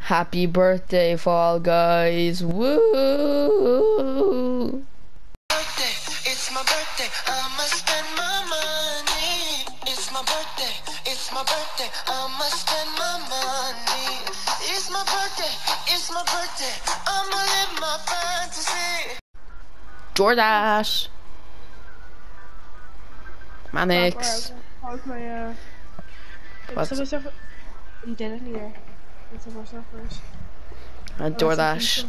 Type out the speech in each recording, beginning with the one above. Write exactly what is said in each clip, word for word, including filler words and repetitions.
Happy birthday, Fall Guys. Woo! Birthday, it's my birthday, I'ma spend my money. It's my birthday, it's my birthday, I'ma spend my money. It's my birthday, it's my birthday, I'ma live my fantasy. Jordash. Manix. How's my, uh... What? Subway Surfer... You did it here. It's Subway Surfers. Uh, Jordash.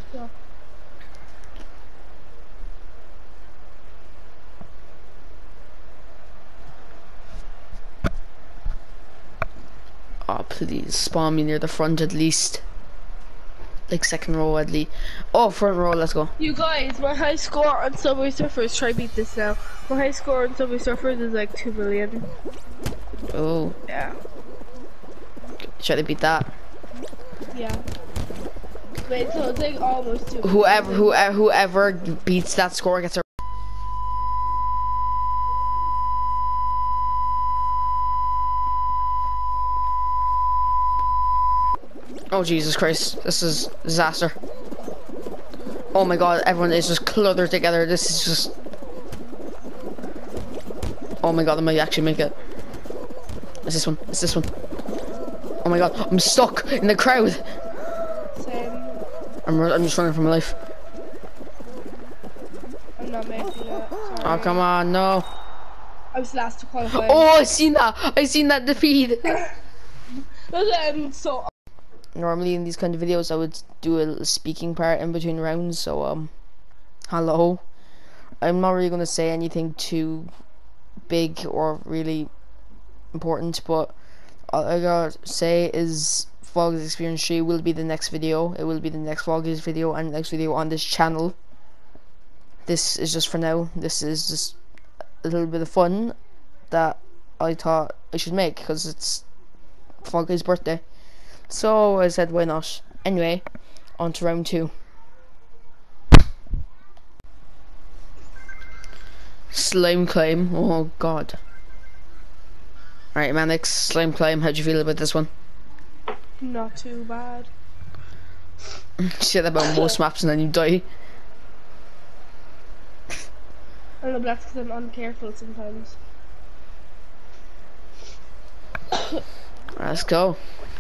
Oh, please spawn me near the front at least. Like second row at least. Oh, front row, let's go. You guys, my high score on Subway Surfers, try beat this now. My high score on Subway Surfers is like two million. Oh. Yeah. Try to beat that. Yeah. Wait, so it's like almost two. Whoever, whoever, whoever beats that score gets a. Oh Jesus Christ! This is disaster. Oh my God! Everyone is just cluttered together. This is just. Oh my God! I might actually make it. It's this one. It's this one. Oh my God! I'm stuck in the crowd. Same. I'm. I'm just running for my life. I'm not making it. Sorry. Oh come on! No. I was last to qualify. Oh, I seen that. I seen that defeat. um, so. Normally in these kind of videos I would do a little speaking part in between rounds, so um hello. I'm not really going to say anything too big or really important, but all I gotta say is Fall Guys Experience three will be the next video. It will be the next Fall Guys video and the next video on this channel. This is just for now. This is just a little bit of fun that I thought I should make because it's Fall Guys' birthday. So I said, why not? Anyway, on to round two. Slime climb. Oh God. Alright, Manix, slime climb. How'd you feel about this one? Not too bad. You say that about most maps and then you die. I don't know, but that's because I'm uncareful sometimes. Let's go.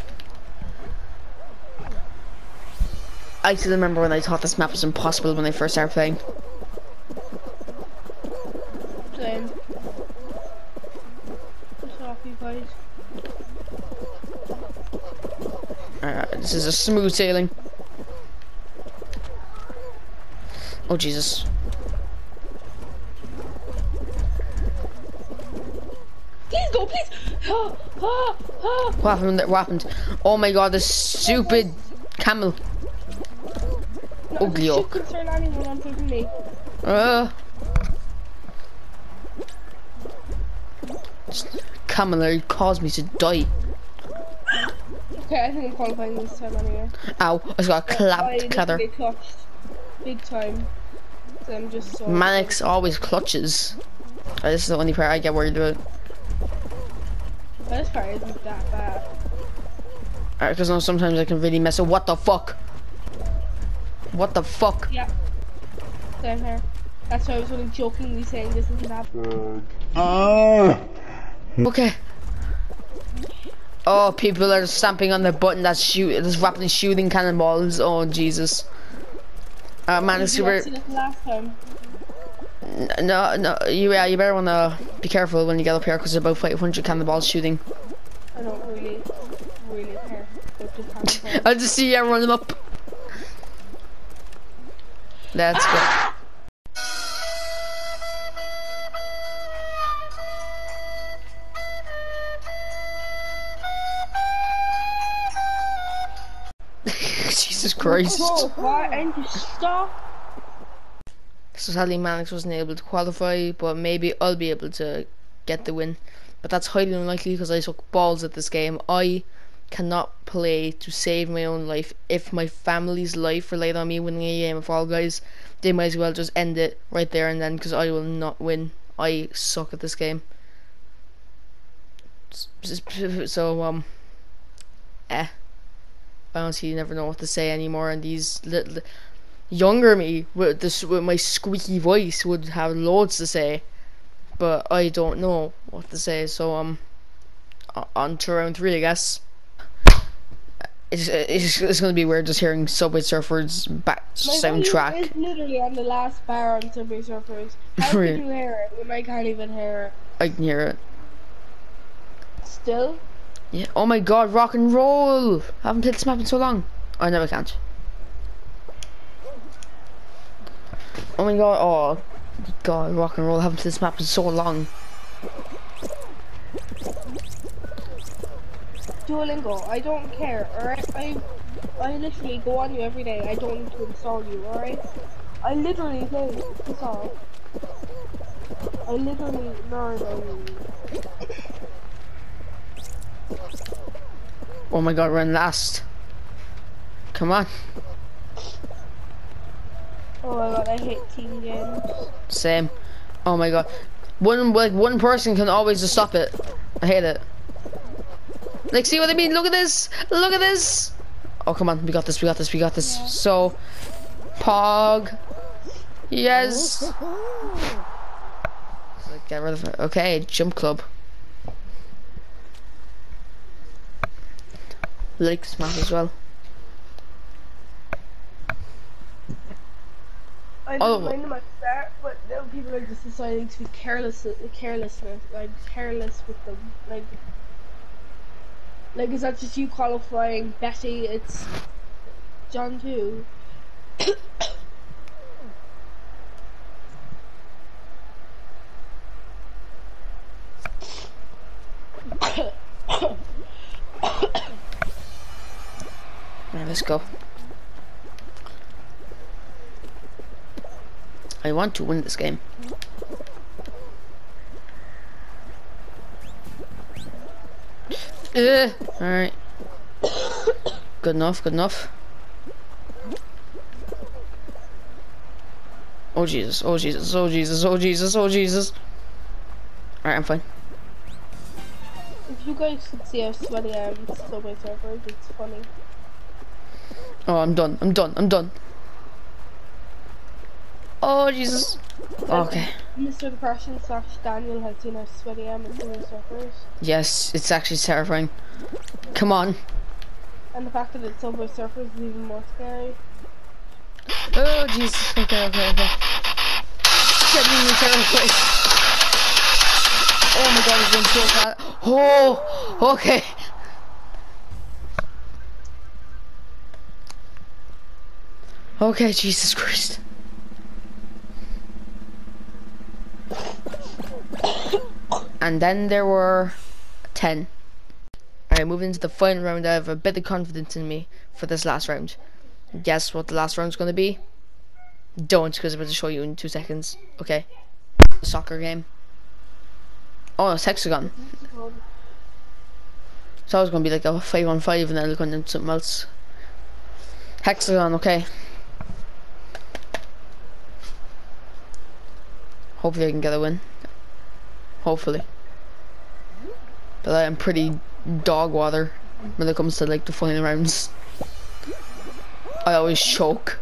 I still remember when I thought this map was impossible when I first started playing. Same. What's off, you guys? Alright, this is a smooth sailing. Oh Jesus. Please go, please! Ah, ah, ah. What happened? What happened? Oh my God, this stupid camel. No, Ugly this oak. should concern anyone other than me. Uh. Camel caused me to die. Okay, I think I'm qualifying this time anyway. Ow, I just got I clapped, literally Clather. get clutched big time. So I'm just so Manix always clutches. Uh, this is the only part I get worried about. This part isn't that bad. Alright, because no, sometimes I can really mess up. What the fuck? What the fuck? Yeah. Same here. That's why I was only jokingly saying this isn't that bad. Okay. Oh, people are stamping on the button that's shoot that's rapidly shooting cannonballs. Oh Jesus. Uh man, it's Did you super. not see that last time? No, no, you yeah, you better wanna be careful when you get up here because there's about five hundred cannonballs shooting. I don't really, really care about the cannonballs. I just see everyone running up. Let's go. Jesus Christ. Oh, why aren't you stop? So sadly Manix wasn't able to qualify, but maybe I'll be able to get the win. But that's highly unlikely because I took balls at this game. I cannot play to save my own life. If my family's life relied on me winning a game of Fall Guys, they might as well just end it right there and then because I will not win. I suck at this game. So um eh I honestly never know what to say anymore, and these little younger me with this with my squeaky voice would have loads to say, but I don't know what to say. So um, on to round three, I guess. It's, it's, it's gonna be weird just hearing Subway Surfers back My soundtrack. volume is literally on the last bar on Subway Surfers. How can you hear it when I can't even hear I can hear it. it? Still? Yeah. Oh my god, rock and roll! I haven't played this map in so long. I never can't. Oh my god, oh god, rock and roll. I haven't played this map in so long. Duolingo, I don't care, alright? I I literally go on you every day. I don't need to install you, alright? I literally play it, that's all. I literally learn on you. Oh my god, we're in last. Come on. Oh my god, I hate team games. Same. Oh my god. One like one person can always just stop it. I hate it. Like, see what I mean? Look at this! Look at this! Oh, come on. We got this. We got this. We got this. Yeah. So, Pog. Yes. Get rid of it. Okay, jump club. Likes map as well. I Oh. don't mind them at the start, but now people are just deciding to be careless, carelessness, like careless with them. Like, like is that just you qualifying Betty? It's John too. Alright, let's go. I want to win this game. Uh, Alright. Good enough, good enough. Oh Jesus, oh Jesus, oh Jesus, oh Jesus, oh Jesus. Alright, I'm fine. If you guys could see how sweaty I am with Subway Surfers, it's funny. Oh, I'm done, I'm done, I'm done. Oh Jesus. Okay. Mister Depression slash Daniel has seen how sweaty I am with Subway Surfers. Yes, it's actually terrifying. Come on. And the fact that it's Subway Surfers is even more scary. Oh Jesus. Okay, okay, okay. Genuinely terrifying. Oh my god, it's going so fast. Oh, okay. Okay, Jesus Christ. And then there were ten. Alright, moving into the final round. I have a bit of confidence in me for this last round. Guess what the last round's gonna be? Don't, because I'm going to show you in two seconds. Okay. Soccer game. Oh, it's Hexagon. So I was gonna be like a five on five, and then going into something else. Hexagon, okay. Hopefully I can get a win. Hopefully. But I am pretty dog water when it comes to like the final rounds. I always choke.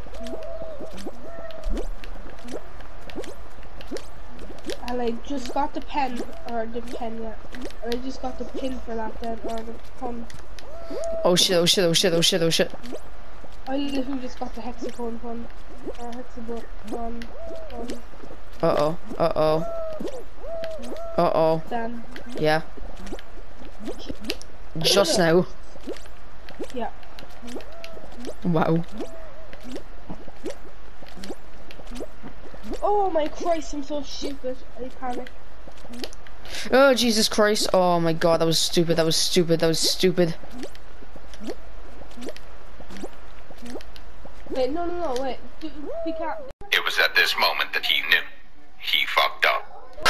And I just got the pen, or the pen, yeah. And I just got the pin for that then, or the pun. Oh shit, oh shit, oh shit, oh shit, oh shit. I literally just got the hexagon pun, or hexagon pun, pun. Uh oh, uh oh. Uh oh. Then, Yeah. Just now. yeah. Wow. Oh my Christ, I'm so stupid. I panic. Oh Jesus Christ. Oh my god, that was stupid, that was stupid, that was stupid. Wait, no, no, no, wait. Do, we can't. It was at this moment that he knew. He fucked up.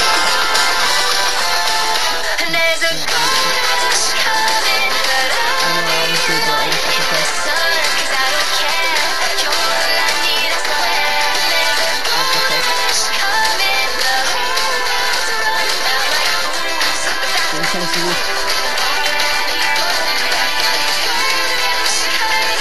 And there's a ghost coming, but I'll be the sun, 'cause I don't care. You're all I need, I swear. There's a ghost coming, the whole world's running out like fools. But that's Tennessee. already gone. Got these ghosts coming.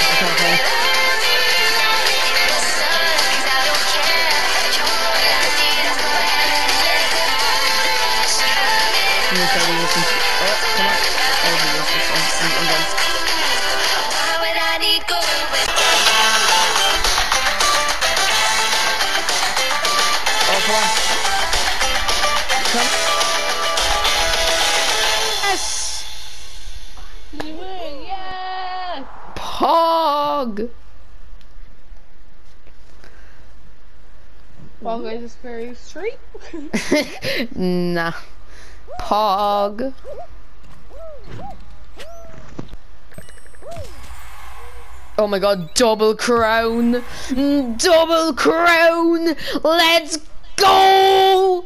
Pog. Well, guys, it's very straight. Nah. Pog. Oh my god, double crown! Double crown! Let's go!